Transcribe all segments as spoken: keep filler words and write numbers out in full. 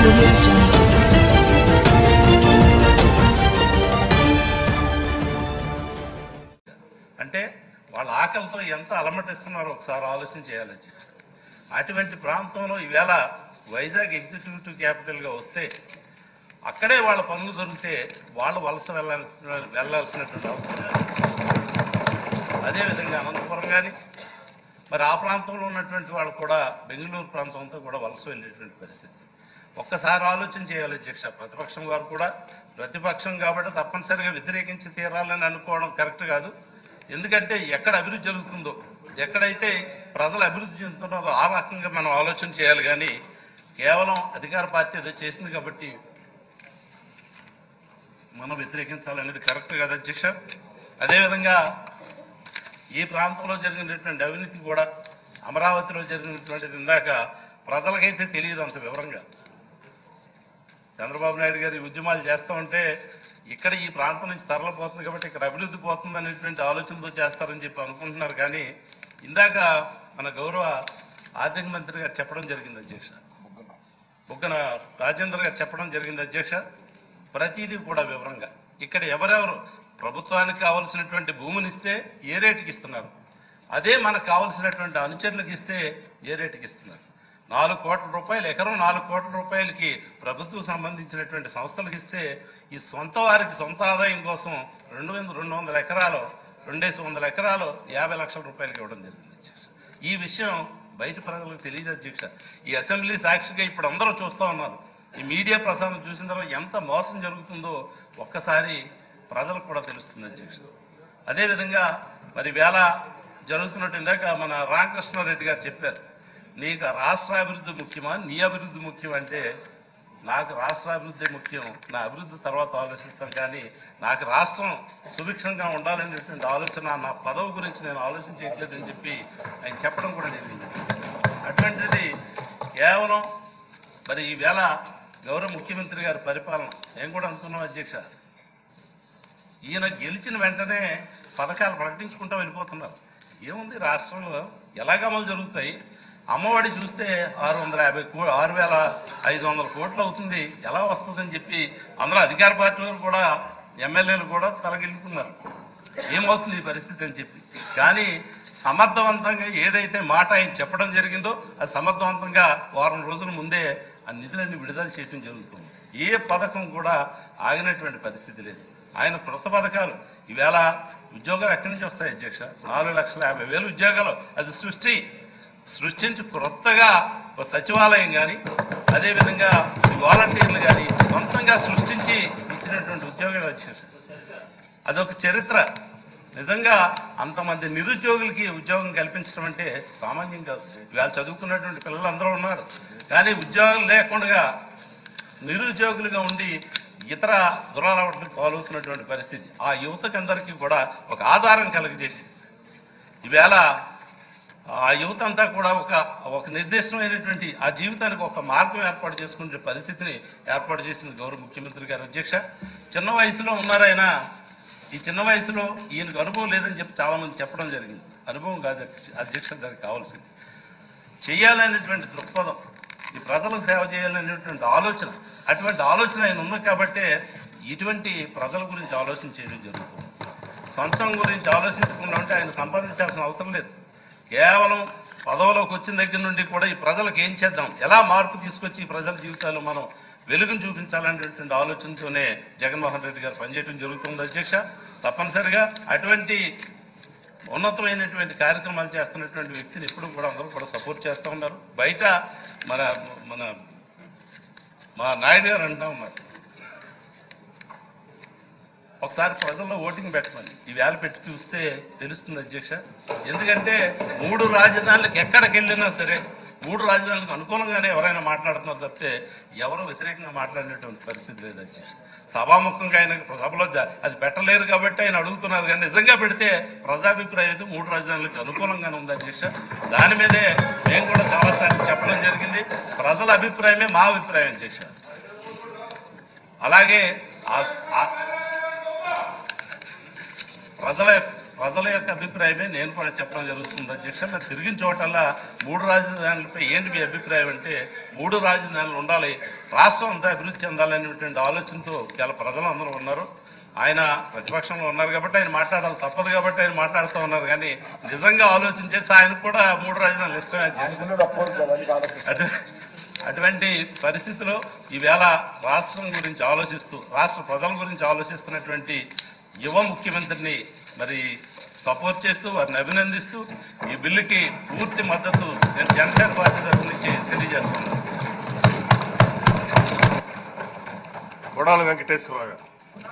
అంటే వాళ్ళ ఆకలితో ఎంత అలమటిస్తున్నారో ఒకసారి ఆలోచన చేయాలి అధ్యక్ష. అటువంటి ప్రాంతంలో ఈవేళ వైజాగ్ ఎగ్జిక్యూటివ్ క్యాపిటల్గా వస్తే అక్కడే వాళ్ళ పనులు దొరికితే వాళ్ళు వలస వెళ్ళాలి వెళ్ళాల్సినటువంటి అవసరం. అదేవిధంగా అనంతపురం కానీ మరి ఆ ప్రాంతంలో ఉన్నటువంటి వాళ్ళు కూడా బెంగళూరు ప్రాంతంతో కూడా వలస వెళ్ళేటువంటి పరిస్థితి. ఒక్కసారి ఆలోచన చేయాలి అధ్యక్ష. ప్రతిపక్షం వారు కూడా ప్రతిపక్షం కాబట్టి తప్పనిసరిగా వ్యతిరేకించి తీరాలని అనుకోవడం కరెక్ట్ కాదు. ఎందుకంటే ఎక్కడ అభివృద్ధి జరుగుతుందో, ఎక్కడైతే ప్రజలు అభివృద్ధి చెందుతున్నారో ఆ రకంగా మనం ఆలోచన చేయాలి. కానీ కేవలం అధికార పార్టీ ఏదో చేసింది కాబట్టి మనం వ్యతిరేకించాలనేది కరెక్ట్ కాదు అధ్యక్ష. అదేవిధంగా ఈ ప్రాంతంలో జరిగినటువంటి అవినీతి కూడా అమరావతిలో జరిగినటువంటిది ఇందాక ప్రజలకైతే తెలియదు అంత వివరంగా. చంద్రబాబు నాయుడు గారి ఉద్యమాలు చేస్తూ ఉంటే ఇక్కడ ఈ ప్రాంతం నుంచి తరలిపోతుంది కాబట్టి ఇక్కడ అభివృద్ధి పోతుంది అనేటువంటి ఆలోచనతో చేస్తారని చెప్పి అనుకుంటున్నారు. కానీ ఇందాక మన గౌరవ ఆర్థిక మంత్రి గారు చెప్పడం జరిగింది అధ్యక్ష, బుగ్గన రాజేంద్ర గారు చెప్పడం జరిగింది అధ్యక్ష. ప్రతిదీ కూడా వివరంగా ఇక్కడ ఎవరెవరు ప్రభుత్వానికి కావాల్సినటువంటి భూమిని ఇస్తే ఏ రేటుకి ఇస్తున్నారు, అదే మనకు కావాల్సినటువంటి అనుచరులకు ఇస్తే ఏ రేటుకి ఇస్తున్నారు. నాలుగు కోట్ల రూపాయలు ఎకరం నాలుగు కోట్ల రూపాయలకి ప్రభుత్వం సంబంధించినటువంటి సంస్థలకు ఇస్తే ఈ సొంత వారికి సొంత ఆదాయం కోసం రెండు వందల రెండు వందల ఎకరాలు రెండేసి వందల ఎకరాలు యాభై లక్షల రూపాయలకి ఇవ్వడం జరిగింది అధ్యక్ష. ఈ విషయం బయట ప్రజలకు తెలియదు అధ్యక్ష. ఈ అసెంబ్లీ సాక్షిగా ఇప్పుడు అందరూ చూస్తూ ఉన్నారు. ఈ మీడియా ప్రసారం చూసిన తర్వాత ఎంత మోసం జరుగుతుందో ఒక్కసారి ప్రజలకు కూడా తెలుస్తుంది అధ్యక్ష. అదేవిధంగా మరి వేళ జరుగుతున్నట్టు ఇందాక మన రామకృష్ణారెడ్డి గారు చెప్పారు, నీకు రాష్ట్ర అభివృద్ధి ముఖ్యమా నీ అభివృద్ధి ముఖ్యం అంటే, నాకు రాష్ట్ర అభివృద్ధి ముఖ్యం, నా అభివృద్ధి తర్వాత ఆలోచిస్తాను. కానీ నాకు రాష్ట్రం సుభిక్షంగా ఉండాలనేటువంటి ఆలోచన, నా పదవి గురించి నేను ఆలోచన చేయట్లేదని చెప్పి ఆయన చెప్పడం కూడా జరిగింది. అటువంటిది కేవలం మరి ఈవేళ గౌరవ ముఖ్యమంత్రి గారి పరిపాలన ఏం కూడా అనుకున్నాం అధ్యక్ష. ఈయన గెలిచిన వెంటనే పథకాలు ప్రకటించుకుంటూ వెళ్ళిపోతున్నారు. ఏముంది రాష్ట్రంలో ఎలాగ అమలు జరుగుతాయి? అమ్మఒడి చూస్తే ఆరు వందల యాభై కో ఆరు వేల ఐదు వందల కోట్లు అవుతుంది, ఎలా వస్తుందని చెప్పి అందరూ అధికార పార్టీలు కూడా ఎమ్మెల్యేలు కూడా తలగిల్లుకున్నారు, ఏమవుతుంది ఈ పరిస్థితి అని చెప్పి. కానీ సమర్థవంతంగా ఏదైతే మాట ఆయన చెప్పడం జరిగిందో అది సమర్థవంతంగా వారం రోజుల ముందే ఆ నిధులన్నీ విడుదల చేయడం జరుగుతుంది. ఏ పథకం కూడా ఆగినటువంటి పరిస్థితి లేదు. ఆయన కొత్త పథకాలు ఈవేళ ఉద్యోగాలు ఎక్కడి నుంచి వస్తాయి అధ్యక్ష? నాలుగు లక్షల యాభై వేలు ఉద్యోగాలు అది సృష్టి సృష్టించి కొత్తగా ఒక సచివాలయం కానీ అదేవిధంగా వాలంటీర్లు కానీ సొంతంగా సృష్టించి ఇచ్చినటువంటి ఉద్యోగాలు అధ్యక్ష. అదొక చరిత్ర. నిజంగా అంతమంది నిరుద్యోగులకి ఉద్యోగం కల్పించడం అంటే సామాన్యం కాదు. ఇవాళ చదువుకున్నటువంటి పిల్లలు అందరూ ఉన్నారు, కానీ ఉద్యోగం లేకుండా నిరుద్యోగులుగా ఉండి ఇతర దురలవాట్లకు పాల్గొతున్నటువంటి పరిస్థితి. ఆ యువతకి అందరికీ కూడా ఒక ఆధారం కలుగజేసి ఈవేళ ఆ యువత అంతా కూడా ఒక ఒక నిర్దిష్టమైనటువంటి ఆ జీవితానికి ఒక మార్గం ఏర్పాటు చేసుకునే పరిస్థితిని ఏర్పాటు చేసింది గౌరవ ముఖ్యమంత్రి గారు అధ్యక్ష. చిన్న వయసులో ఉన్నారైనా ఈ చిన్న వయసులో ఈయనకు అనుభవం లేదని చెప్పి చాలా మంది చెప్పడం జరిగింది. అనుభవం కాదు అధ్యక్ష, దానికి కావాల్సింది చేయాలనేటువంటి దృక్పథం, ఈ ప్రజలకు సేవ చేయాలనేటువంటి ఆలోచన. అటువంటి ఆలోచన ఆయన ఉంది కాబట్టే ఇటువంటి ప్రజల గురించి ఆలోచన చేయడం జరుగుతుంది. సొంతం గురించి ఆలోచించకుండా ఉంటే ఆయన సంపాదించాల్సిన అవసరం లేదు. కేవలం పదవిలోకి వచ్చిన దగ్గర నుండి కూడా ఈ ప్రజలకు ఏం చేద్దాం, ఎలా మార్పు తీసుకొచ్చి ఈ ప్రజల జీవితాల్లో మనం వెలుగును చూపించాలనేటువంటి ఆలోచనతోనే జగన్మోహన్ రెడ్డి గారు పనిచేయడం జరుగుతుంది అధ్యక్ష. తప్పనిసరిగా అటువంటి ఉన్నతమైనటువంటి కార్యక్రమాలు చేస్తున్నటువంటి వ్యక్తిని ఎప్పుడు కూడా అందరూ కూడా సపోర్ట్ చేస్తూ ఉన్నారు. బయట మన మన మా నాయుడు గారు అంటూ ఉన్నారు, ఒకసారి ప్రజల్లో ఓటింగ్ పెట్టమని. ఈ వేళ పెట్టి చూస్తే తెలుస్తుంది అధ్యక్ష. ఎందుకంటే మూడు రాజధానులకు ఎక్కడికి వెళ్ళినా సరే మూడు రాజధానులకు అనుకూలంగానే ఎవరైనా మాట్లాడుతున్నారు తప్పితే ఎవరు వ్యతిరేకంగా మాట్లాడినటువంటి పరిస్థితి లేదు అధ్యక్ష. సభాముఖంగా ఆయన సభలో అది పెట్టలేరు కాబట్టి ఆయన అడుగుతున్నారు. కానీ నిజంగా పెడితే ప్రజాభిప్రాయం అయితే మూడు రాజధానులకు అనుకూలంగానే ఉంది అధ్యక్ష. దాని మీదే మేము కూడా చాలాసార్లు చెప్పడం జరిగింది. ప్రజల అభిప్రాయమే మా అభిప్రాయం అధ్యక్ష. అలాగే ప్రజల ప్రజల యొక్క అభిప్రాయమే నేను కూడా చెప్పడం జరుగుతుంది అధ్యక్ష. మరి తిరిగిన చోటల్లా మూడు రాజధానులపై ఏంటి మీ అభిప్రాయం అంటే మూడు రాజధానులు ఉండాలి, రాష్ట్రం అంతా అభివృద్ధి చెందాలనేటువంటి ఆలోచనతో చాలా ప్రజలు అందరూ ఉన్నారు. ఆయన ప్రతిపక్షంలో ఉన్నారు కాబట్టి ఆయన మాట్లాడాలి, తప్పదు కాబట్టి ఆయన మాట్లాడుతూ ఉన్నారు. కానీ నిజంగా ఆలోచన చేస్తే ఆయన కూడా మూడు రాజధానులు ఇష్టమే అటు అటువంటి పరిస్థితిలో ఈవేళ రాష్ట్రం గురించి ఆలోచిస్తూ రాష్ట్ర ప్రజల గురించి ఆలోచిస్తున్నటువంటి యువ ముఖ్యమంత్రిని మరి సపోర్ట్ చేస్తూ వారిని అభినందిస్తూ ఈ బిల్లుకి పూర్తి మద్దతు నేను జనసేన పార్టీ తరఫు నుంచి తెలియజేస్తున్నాను. కొడాలి వెంకటేశ్వరరావు గారు.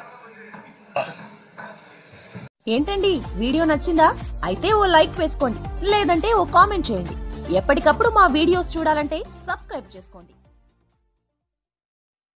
ఏంటండి వీడియో నచ్చిందా? అయితే ఓ లైక్ వేసుకోండి, లేదంటే ఓ కామెంట్ చేయండి. ఎప్పటికప్పుడు మా వీడియోస్ చూడాలంటే సబ్స్క్రైబ్ చేసుకోండి.